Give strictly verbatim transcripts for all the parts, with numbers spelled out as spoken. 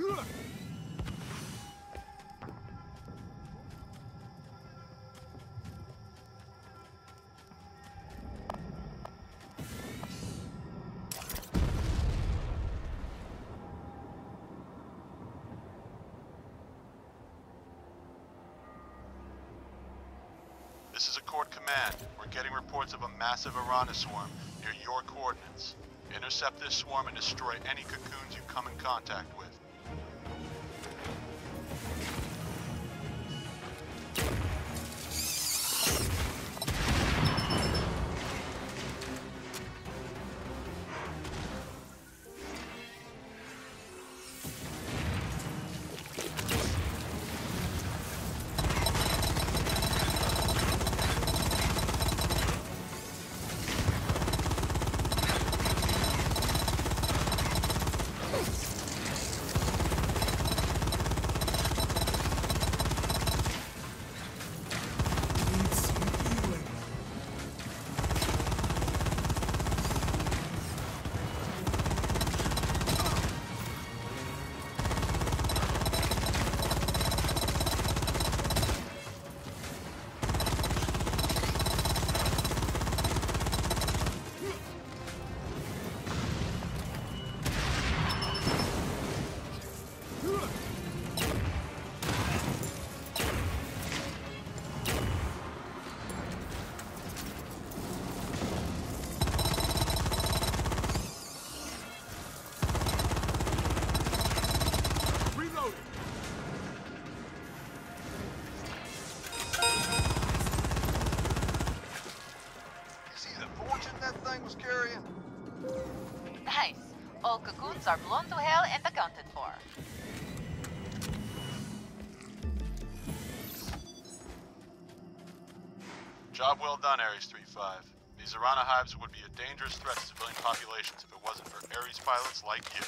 This is Accord Command. We're getting reports of a massive Arana swarm near your coordinates. Intercept this swarm and destroy any cocoons you come in contact with. Nice. All cocoons are blown to hell and accounted for. Job well done, Ares three five. These Arana hives would be a dangerous threat to civilian populations if it wasn't for Ares pilots like you.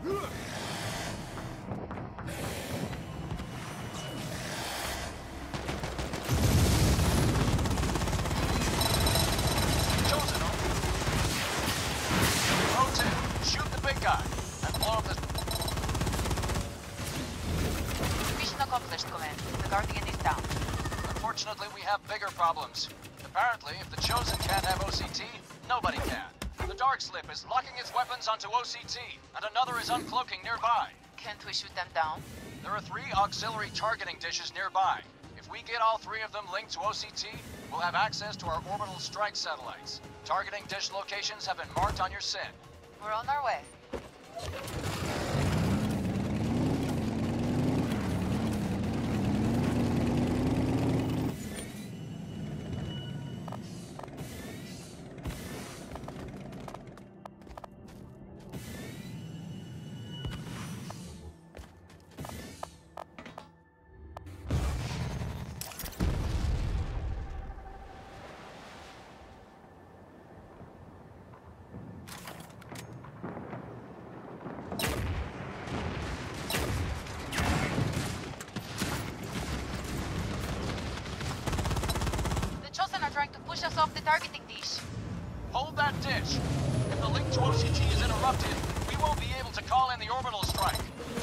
Chosen, rotate, shoot the big guy, and blow up this... Mission accomplished, Command. The Guardian is down. Unfortunately, we have bigger problems. Apparently, if the Chosen can't have O C T, nobody can. The Dark Slip is locking its weapons onto O C T, and another is uncloaking nearby. Can't we shoot them down? There are three auxiliary targeting dishes nearby. If we get all three of them linked to O C T, we'll have access to our orbital strike satellites. Targeting dish locations have been marked on your S I N. We're on our way. Trying to push us off the targeting dish. Hold that dish. If the link to O C T is interrupted, we won't be able to call in the orbital strike.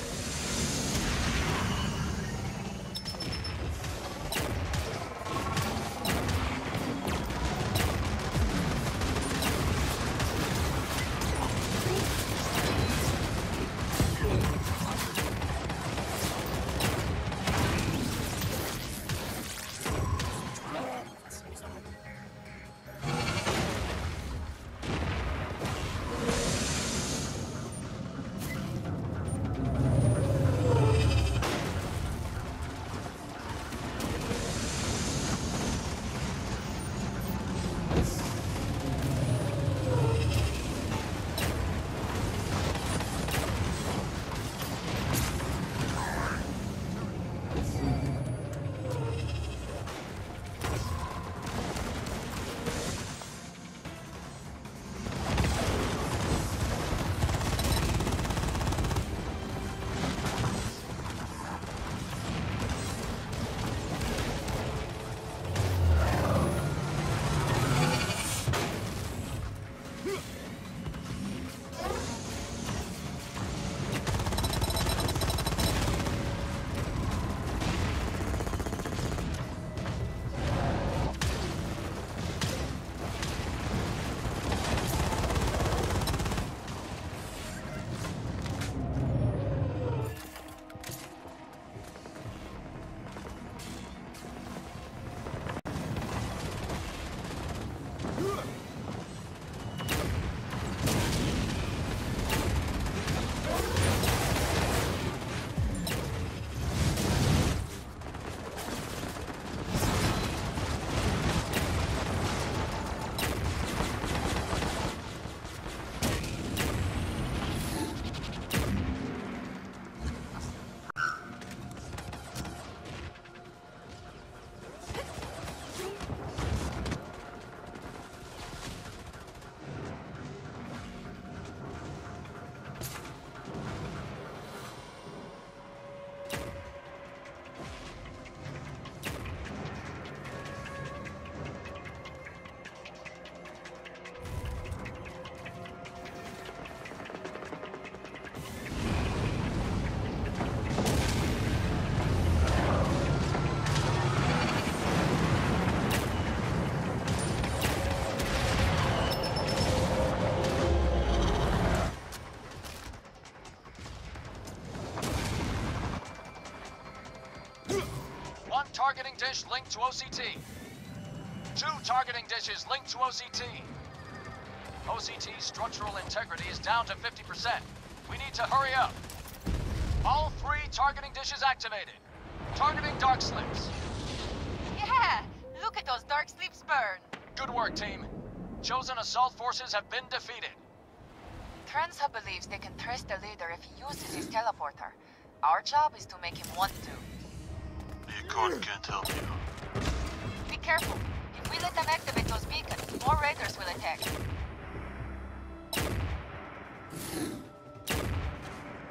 Targeting dish linked to O C T. Two targeting dishes linked to O C T. O C T's structural integrity is down to fifty percent. We need to hurry up. All three targeting dishes activated. Targeting dark slips. Yeah! Look at those dark slips burn. Good work, team. Chosen assault forces have been defeated. Transa believes they can trace the leader if he uses his teleporter. Our job is to make him want to. The Accord can't help you. Be careful. If we let them activate those beacons, more raiders will attack.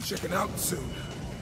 checking out soon.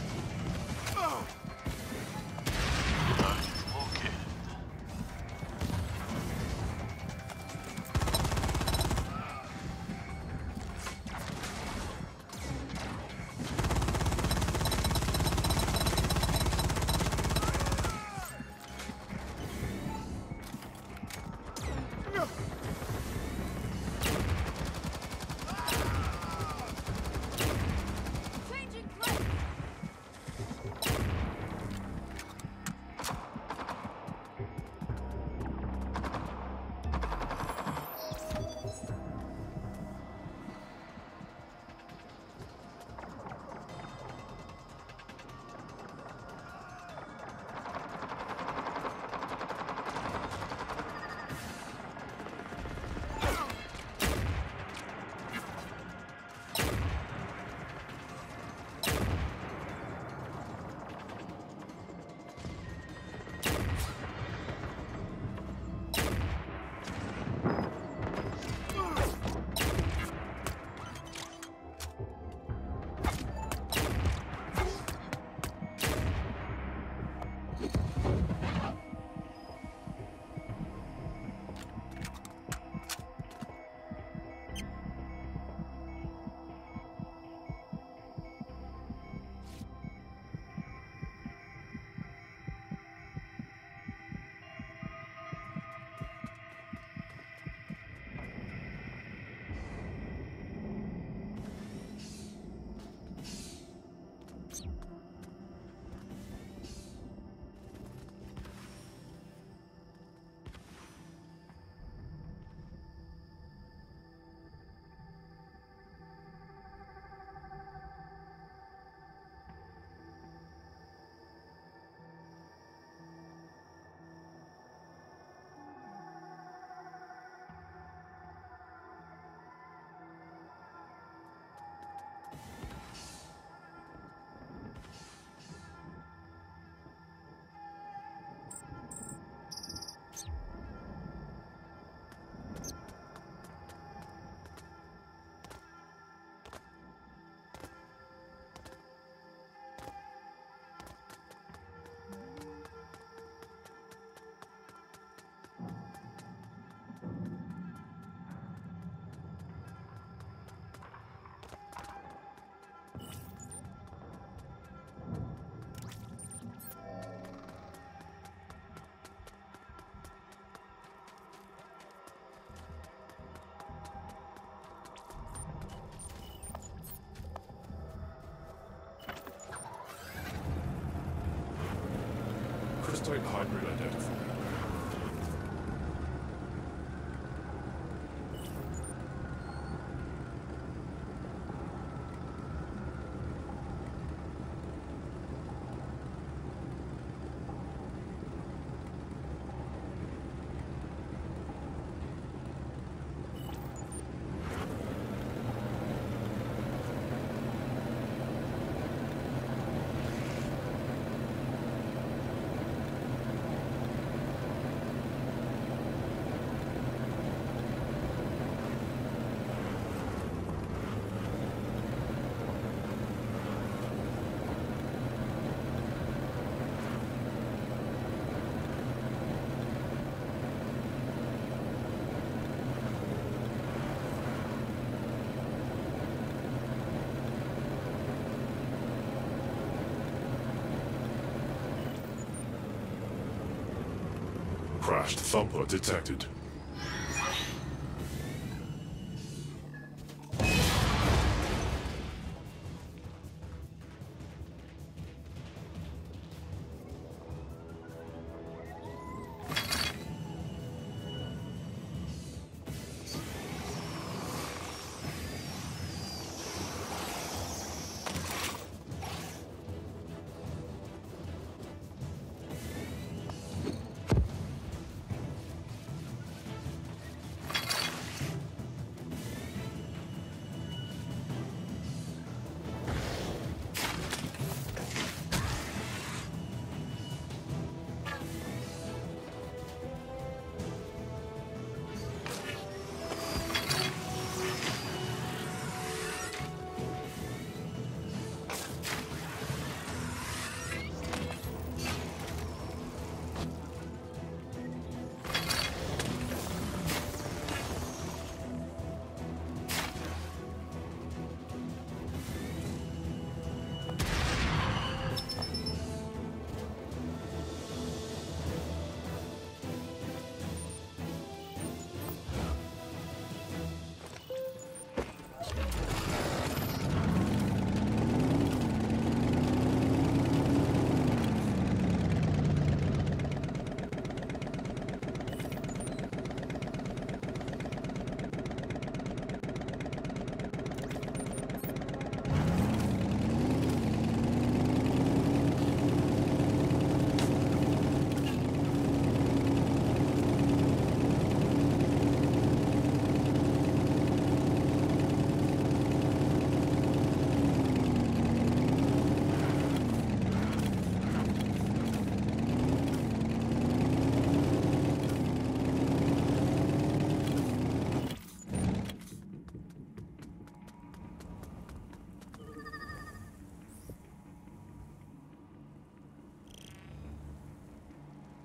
Crystite hybrid identified. Crashed thumper detected.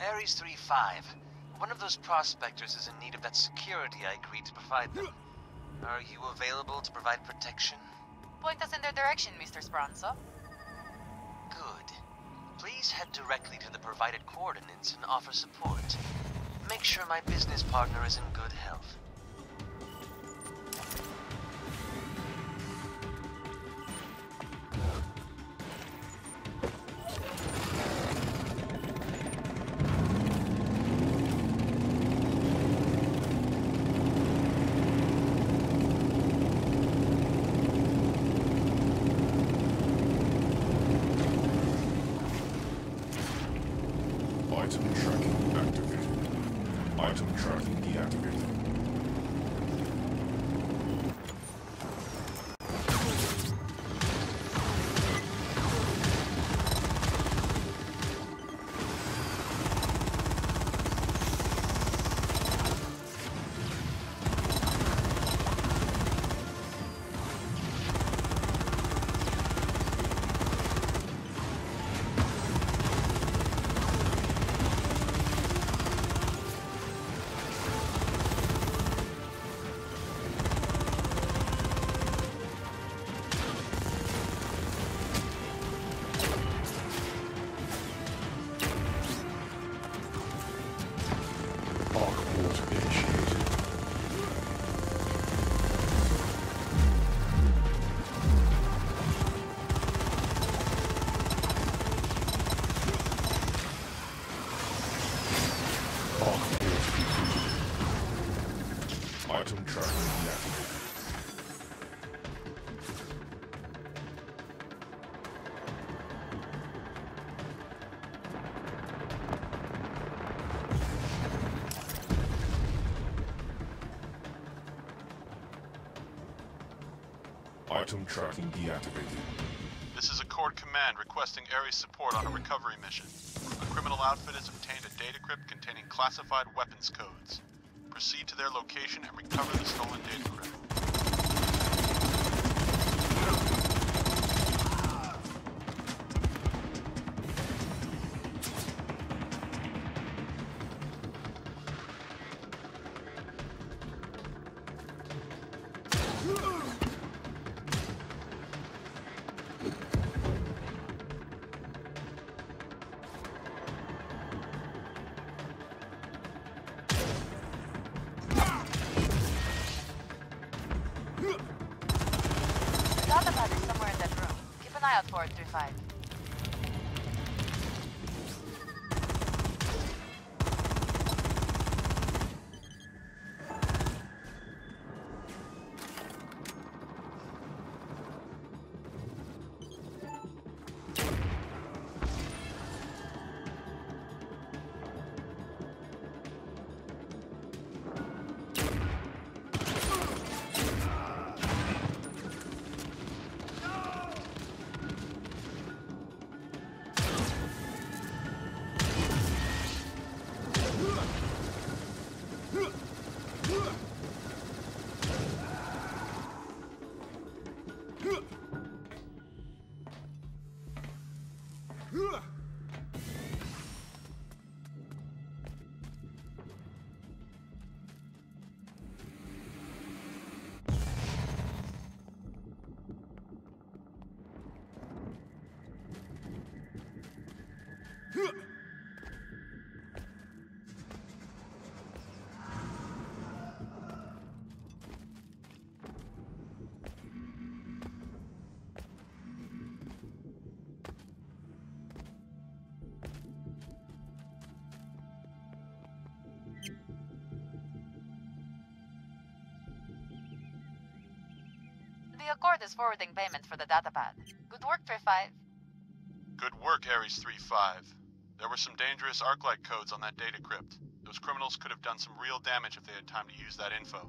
Ares three five. One of those prospectors is in need of that security I agreed to provide them. Are you available to provide protection? Point us in their direction, Mister Speranza. Good. Please head directly to the provided coordinates and offer support. Make sure my business partner is in good health. Item tracking activated. Item tracking deactivated. Item tracking deactivated. Item tracking deactivated. This is Accord Command requesting Ares support on a recovery mission. A criminal outfit has obtained a data crypt containing classified weapons codes. Proceed to their location and recover the stolen data crypt. Datapad is somewhere in that room. Keep an eye out for it, three five. The Accord is forwarding payment for the datapad. Good work, three five. Good work, Ares three five. There were some dangerous Arclight codes on that data crypt. Those criminals could have done some real damage if they had time to use that info.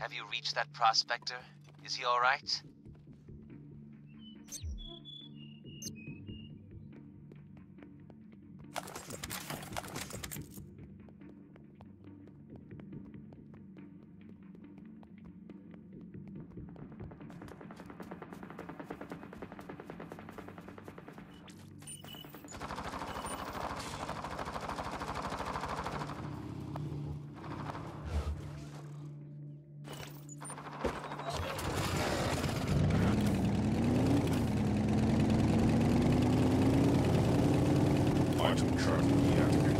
Have you reached that prospector? Is he alright? Item tracking deactivated.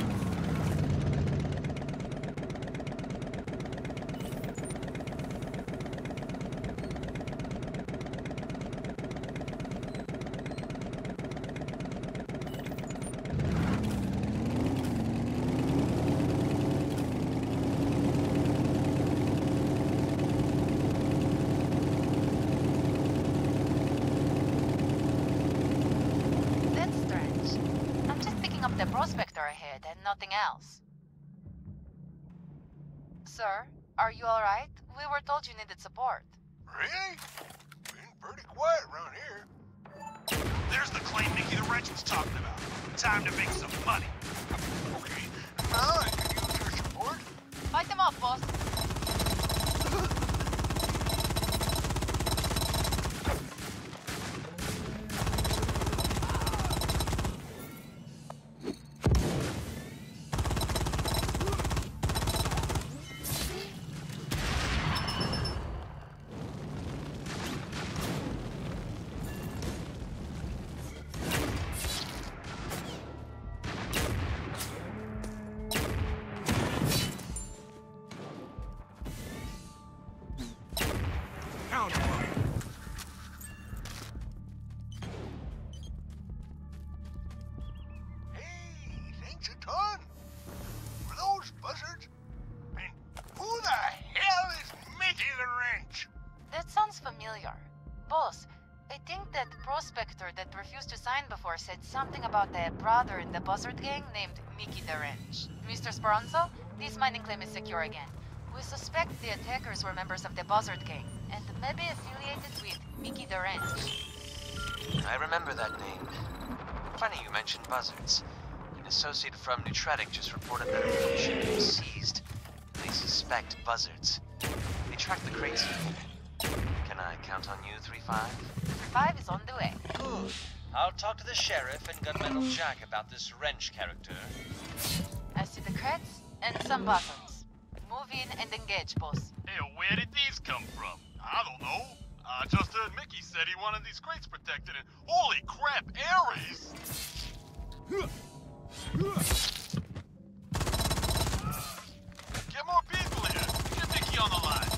That's strange. I'm just picking up the prospector ahead and nothing else. Sir, are you alright? We were told you needed support. Really? Been pretty quiet around here. There's the claim Mickey the Wrench was talking about. Time to make some money. Okay, now I can use your support. Fight them off, boss. Hey, thanks a ton. For those buzzards. And who the hell is Mickey the Wrench? That sounds familiar. Boss, I think that prospector that refused to sign before said something about a brother in the Buzzard gang named Mickey the Wrench. Mister Speranzo, this mining claim is secure again. We suspect the attackers were members of the Buzzard gang, and maybe affiliated with Mickey the Wrench. I remember that name. Funny you mentioned buzzards. An associate from Neutratic just reported that a ship was seized. They suspect buzzards. They tracked the crates here. Can I count on you, three five? Five is on the way. Good. I'll talk to the sheriff and Gunmetal Jack about this Wrench character. I see the crates and some buttons. Move in and engage, boss. Hey, where did these come from? I don't know. I just heard Mickey said he wanted these crates protected, and holy crap, Ares! Get more people here. Get Mickey on the line.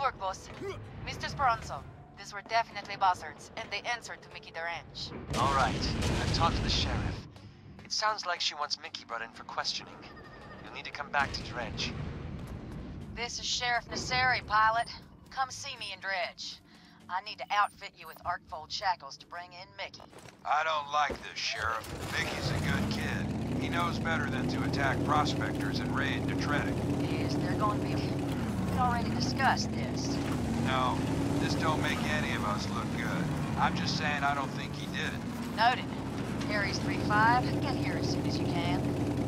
work, boss. Mister Speranzo, these were definitely buzzards, and they answered to Mickey Derange. All right, I've talked to the sheriff. It sounds like she wants Mickey brought in for questioning. You'll need to come back to Dredge. This is Sheriff Nasseri, pilot. Come see me in Dredge. I need to outfit you with arc-fold shackles to bring in Mickey. I don't like this, Sheriff. Mickey's a good kid. He knows better than to attack prospectors and raid Detritic. Is there going to be... We already discussed this. No, this don't make any of us look good. I'm just saying I don't think he did it. Noted. Harry's three five. Get here as soon as you can.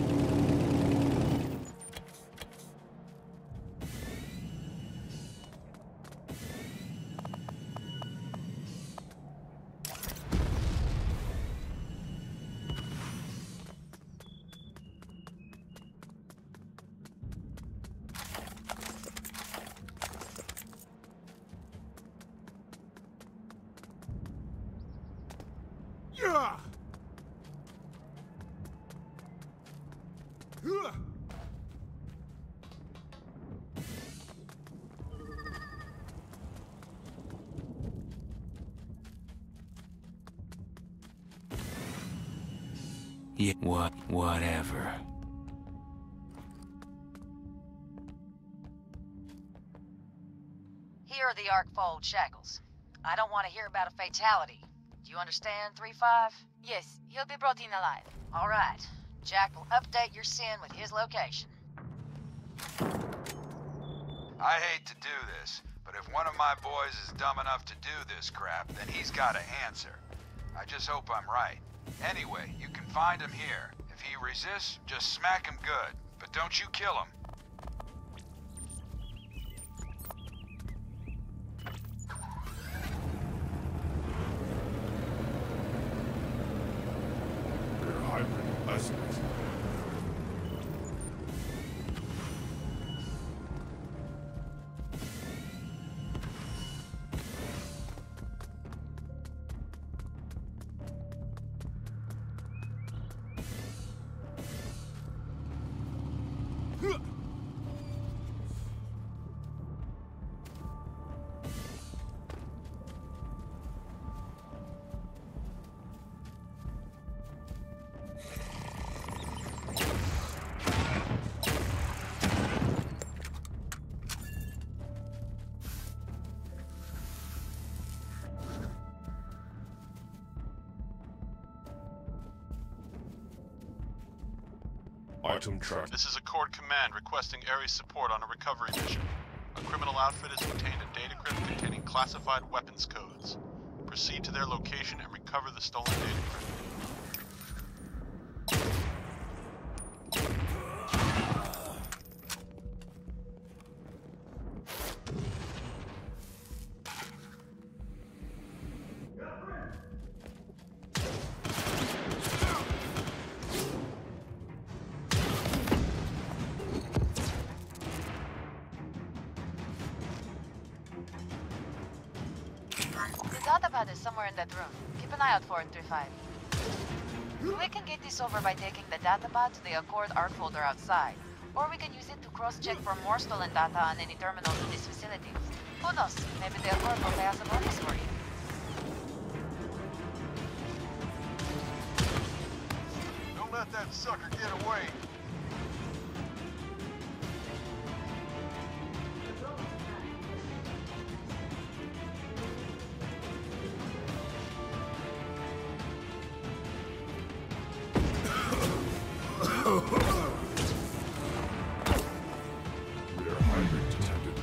Yeah, what, whatever. Here are the arc-fold shackles. I don't want to hear about a fatality. Do you understand, three five? Yes, he'll be brought in alive. All right. Jack will update your sin with his location. I hate to do this, but if one of my boys is dumb enough to do this crap, then he's got to answer. I just hope I'm right. Anyway, you can find him here. If he resists, just smack him good, but don't you kill him. They're hybrid buzzards. Item track. This is Accord Command requesting area support on a recovery mission. A criminal outfit has obtained a data crypt containing classified weapons codes. Proceed to their location and recover the stolen data crypt. Datapad is somewhere in that room. Keep an eye out for it, three five. We can get this over by taking the datapad to the Accord Arc folder outside. Or we can use it to cross-check for more stolen data on any terminals in this facility. Who knows? Maybe the Accord will pay us a bonus for you. Don't let that sucker get away. They're hybrid detected.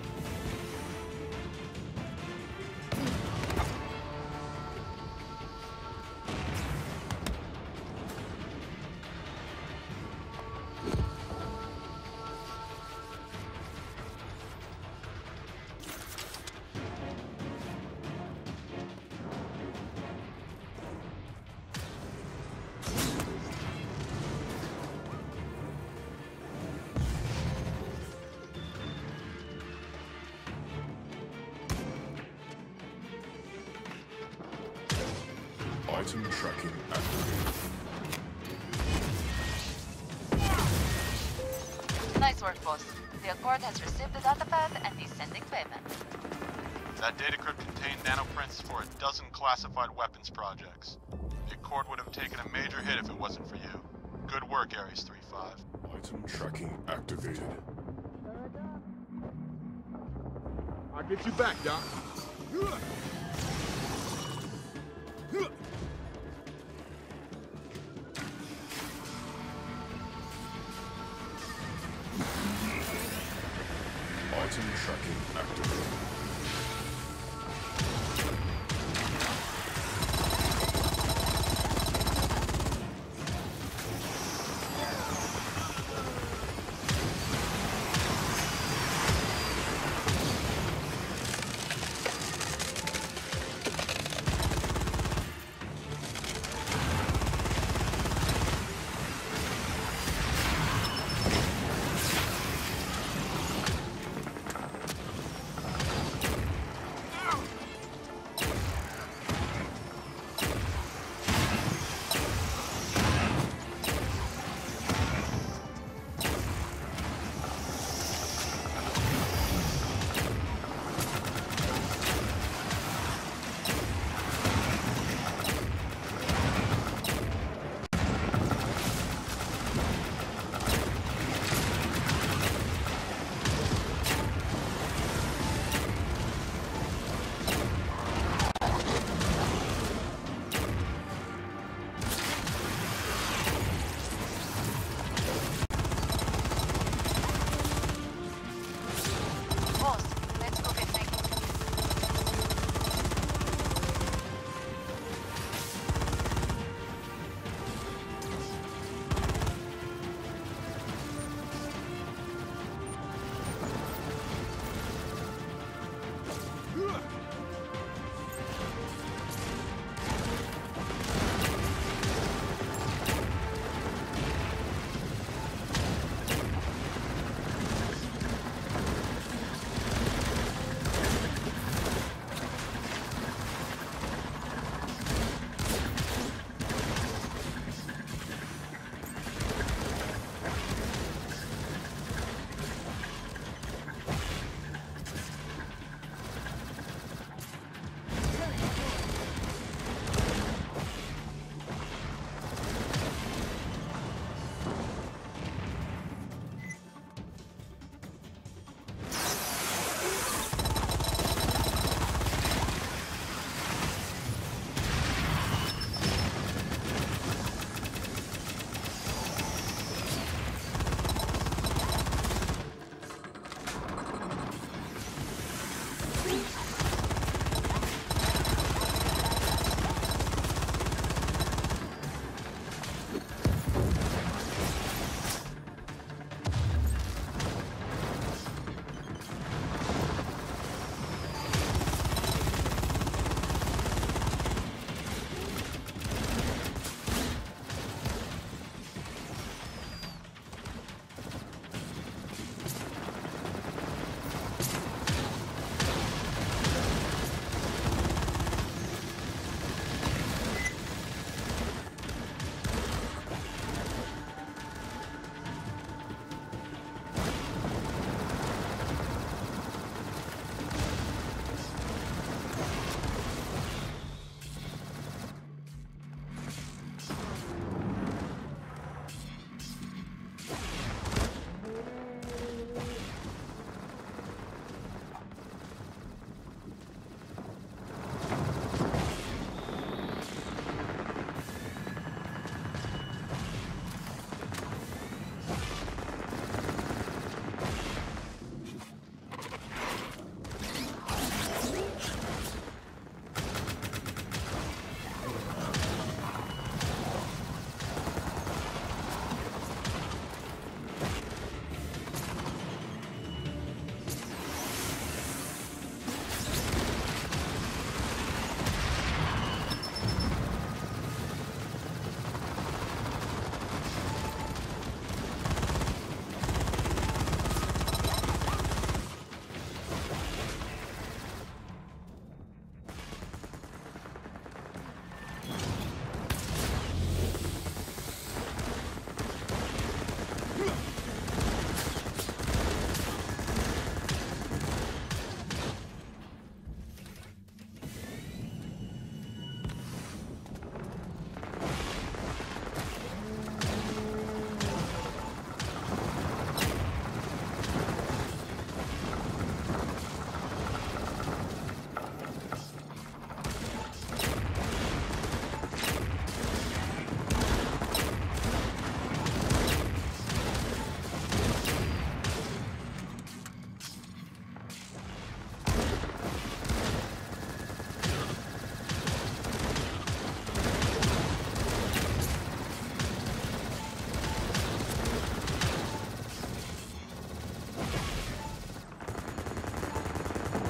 Item tracking activated. Nice work. boss. The Accord has received the datapad and is sending payment. That data crypt contained nanoprints for a dozen classified weapons projects. The Accord would have taken a major hit if it wasn't for you. Good work, Ares three five. Item tracking activated. I'll get you back, Doc. Item tracking activated.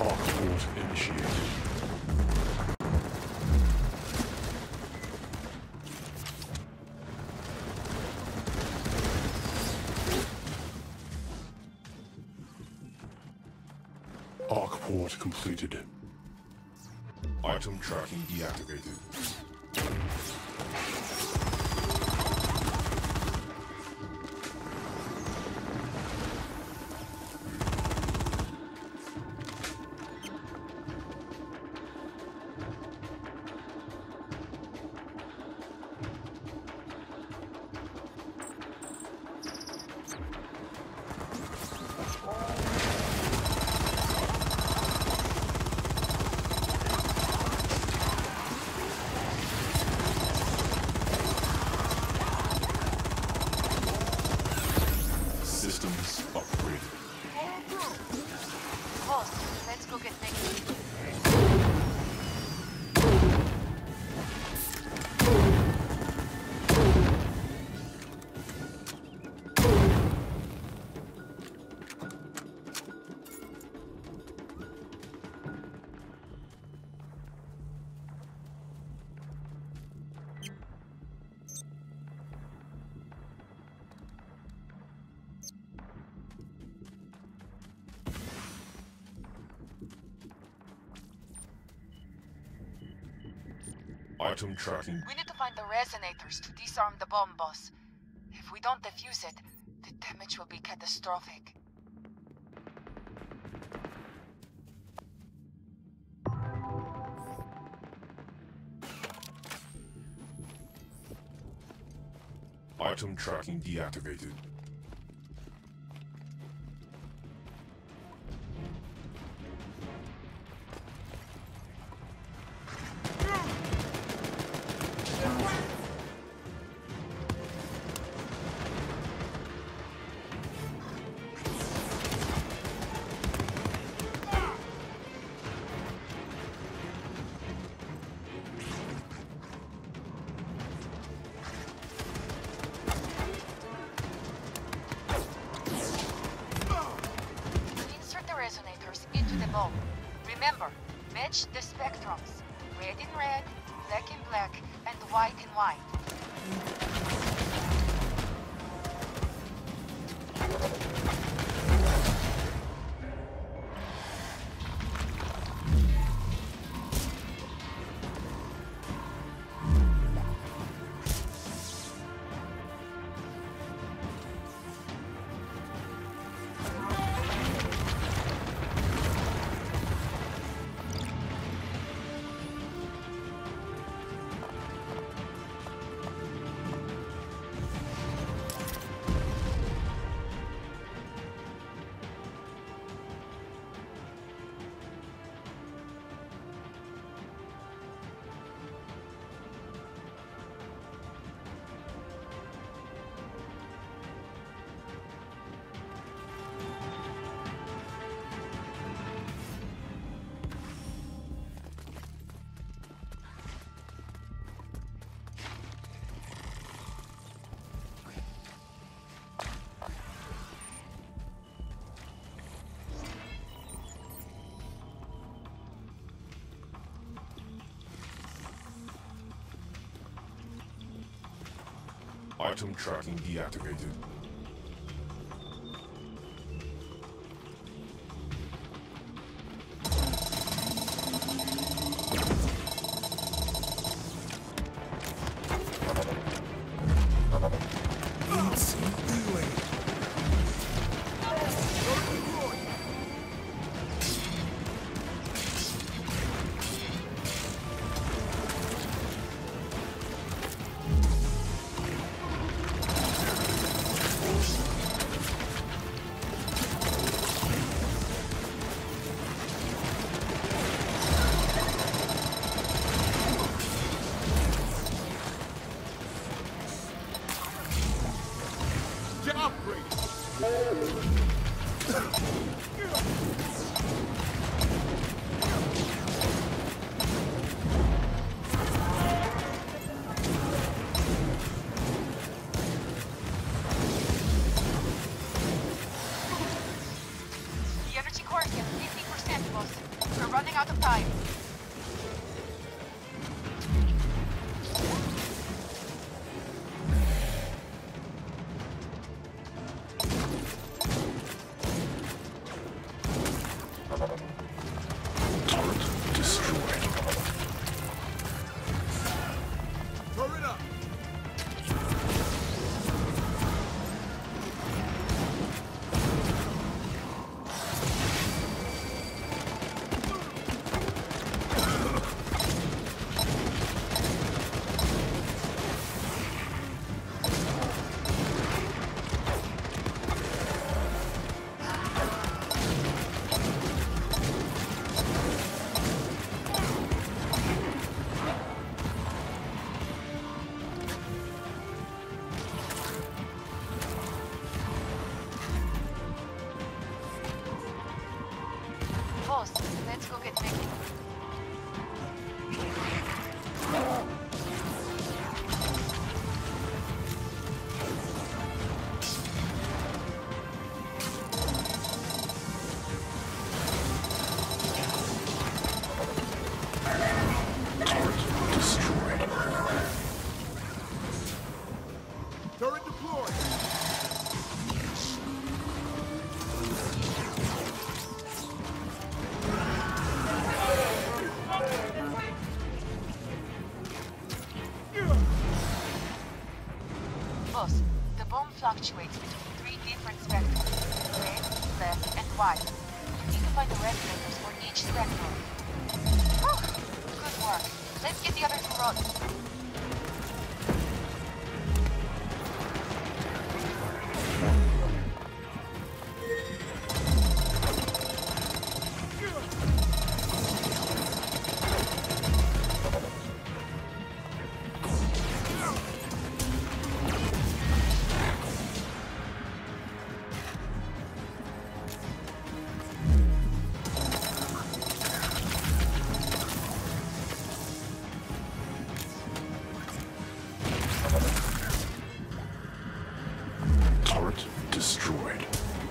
Arc port initiated. Arc port completed. Item tracking deactivated. Systems upgraded. Boss, let's go get things. Item tracking. We need to find the resonators to disarm the bomb, boss. If we don't defuse it, the damage will be catastrophic. Item tracking deactivated. Remember, match the spectrums. Red in red, black in black, and white in white. Item tracking deactivated. understand, boss. We're running out of time. Boss, let's go get Mickey. Turret deployed. Boss, the bomb fluctuates between three different spectrums. Red, left, and white. You need to find the resonators for each spectrum. Whew, good work. Let's get the other two rods. Destroyed.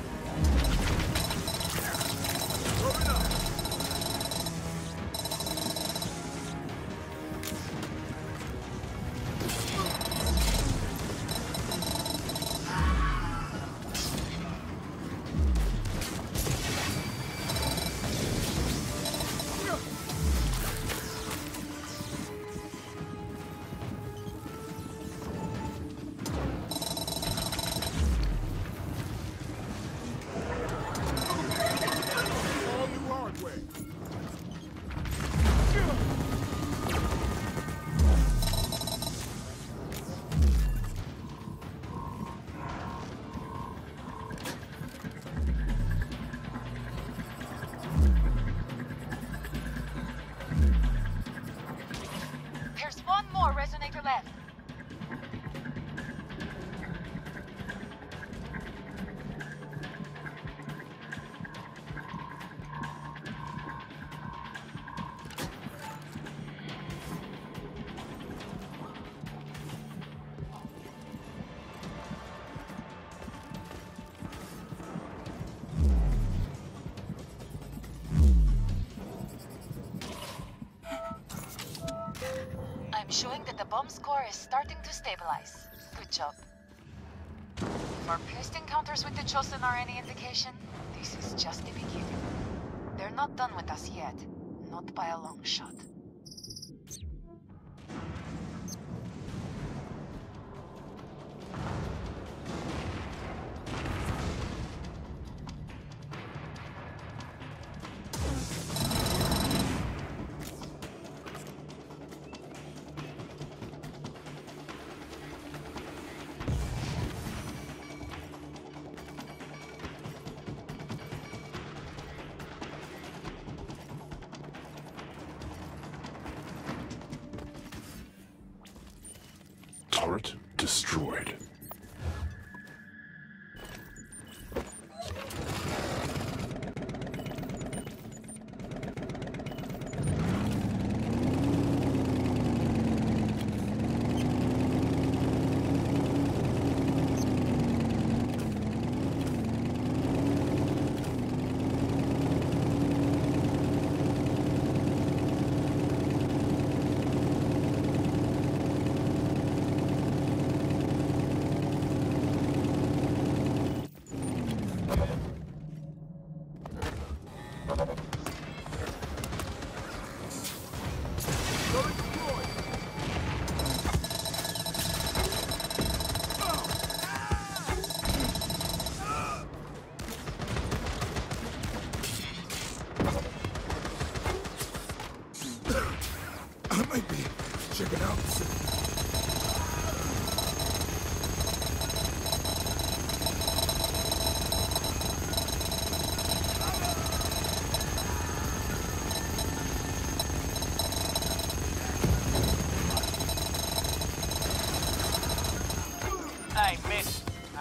Resonator left. I'm showing that the bomb score is starting to stabilize. Good job. If our past encounters with the Chosen are any indication, this is just the beginning. They're not done with us yet. Not by a long shot. Turret destroyed.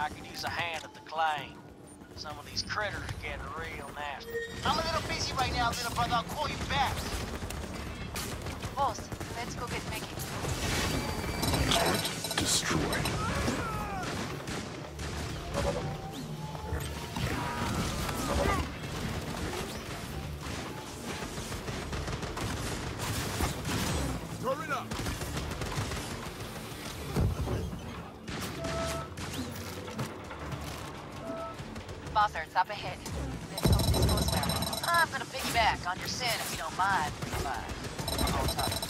I could use a hand at the claim. Some of these critters are getting real nasty. I'm a little busy right now, little brother. I'll call you back. Boss, let's go get Mickey. Turret destroyed. Turn it up. Bossards, up ahead. Let's hope this goes well. I'm gonna piggyback on your sin if you don't mind. Bye. Hold tight.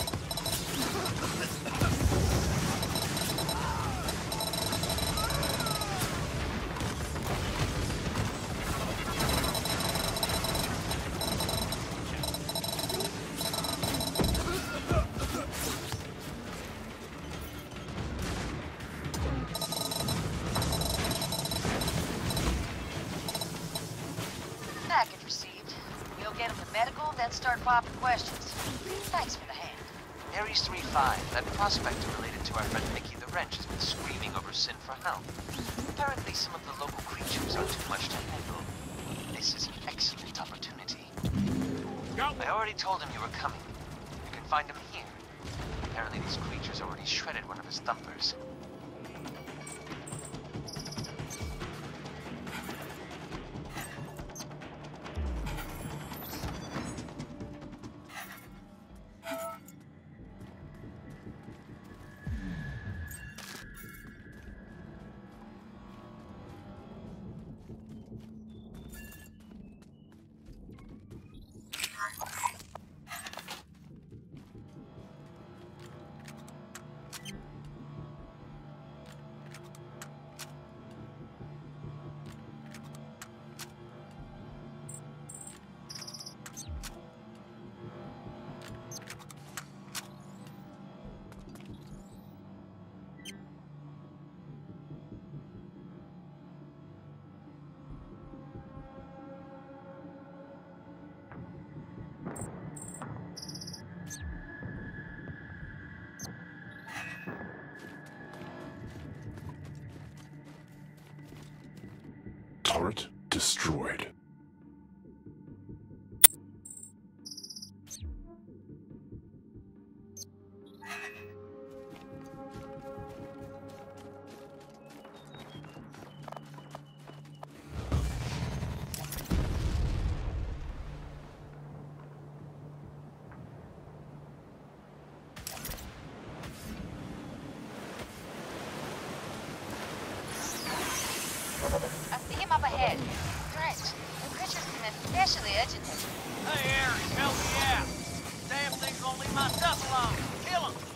Package received. We'll get him to medical, then start popping questions. Thanks for the hand. Ares three five, that prospector related to our friend Mickey the Wrench has been screaming over sin for help. Apparently some of the local creatures are too much to handle. This is an excellent opportunity. I already told him you were coming. You can find him here. Apparently these creatures already shredded one of his thumpers. Turret destroyed. I see him up ahead. Drenched. The creature's been especially agitated. Hey, Ares, help me out. Damn thing's gonna leave my stuff alone. Kill him.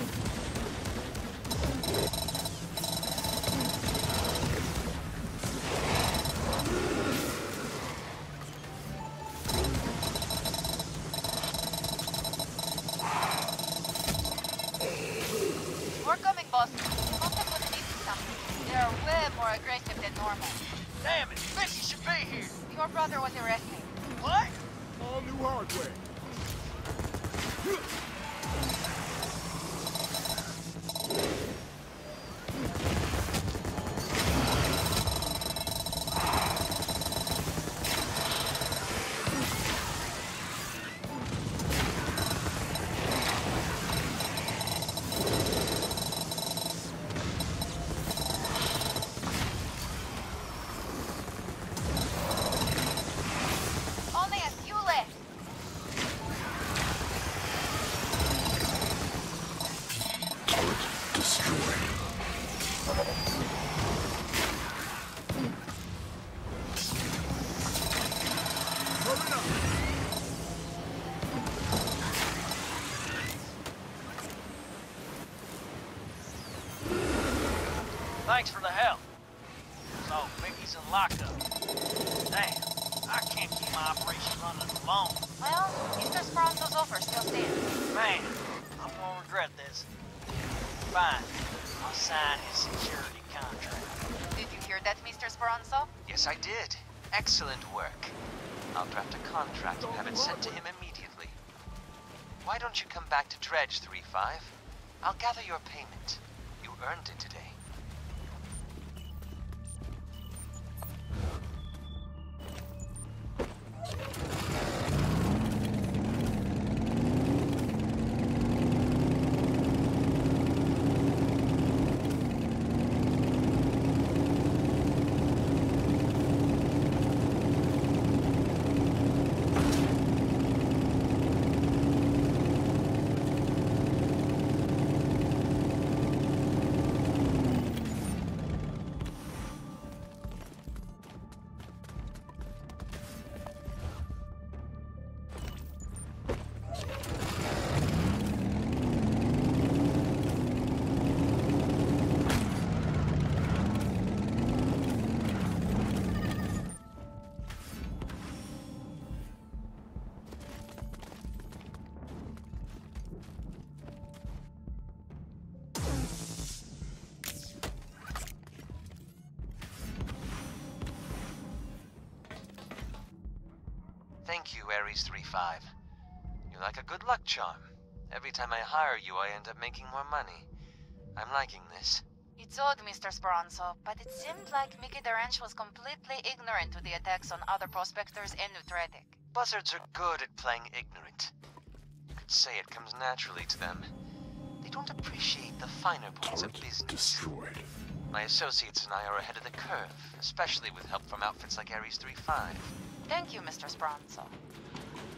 We're coming, boss. Contact with the something. They're way more aggressive than normal. Damn it, Mickey should be here. Your brother was arrested. What? All new hardware. Only a few left. Turret destroyed. Turn it up. Thanks for the help. So, Mickey's in lockup. Damn, I can't keep my operation running alone. Well, Mister Speranzo's offer still stands. Man, I'm gonna regret this. Fine, I'll sign his security contract. Did you hear that, Mister Speranzo? Yes, I did. Excellent work. I'll draft a contract and have it sent to him immediately. Why don't you come back to Dredge three five? I'll gather your payment. You earned it today. Thank you, Ares three five. You're like a good luck charm. Every time I hire you, I end up making more money. I'm liking this. It's odd, Mister Speranzo, but it seemed like Mickey the Ranch was completely ignorant to the attacks on other prospectors and Neutratic. Buzzards are good at playing ignorant. You could say it comes naturally to them. They don't appreciate the finer points of Turret business. destroyed. My associates and I are ahead of the curve, especially with help from outfits like Ares three five. Thank you, Mister Speranzo.